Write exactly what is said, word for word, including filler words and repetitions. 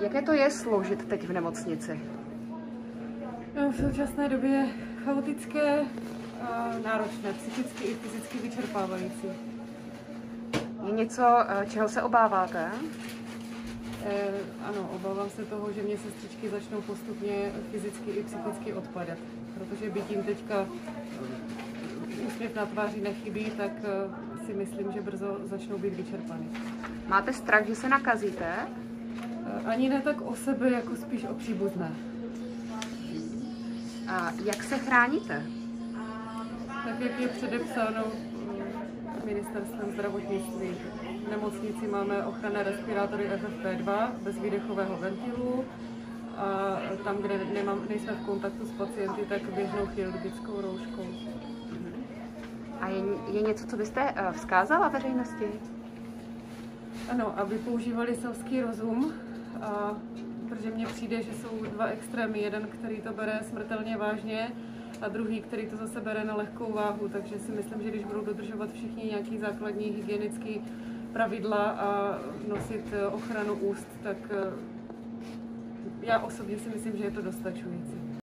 Jaké to je sloužit teď v nemocnici? No, v současné době je chaotické a náročné, psychicky i fyzicky vyčerpávající. Je něco, čeho se obáváte? E, ano, obávám se toho, že mě sestřičky začnou postupně fyzicky i psychicky odpadat. Protože byť jim teďka úsměv na tváři nechybí, tak si myslím, že brzo začnou být vyčerpaný. Máte strach, že se nakazíte? Ani ne tak o sebe, jako spíš o příbuzné. A jak se chráníte? Tak, jak je předepsáno ministerstvem zdravotnictví. V nemocnici máme ochranné respirátory F F P dva bez výdechového ventilu a tam, kde nemám, nejsme v kontaktu s pacienty, tak běžnou chirurgickou rouškou. A je, je něco, co byste vzkázala veřejnosti? Ano, aby používali selský rozum, a, protože mně přijde, že jsou dva extrémy. Jeden, který to bere smrtelně vážně, a druhý, který to zase bere na lehkou váhu. Takže si myslím, že když budou dodržovat všichni nějaký základní hygienické pravidla a nosit ochranu úst, tak já osobně si myslím, že je to dostačující.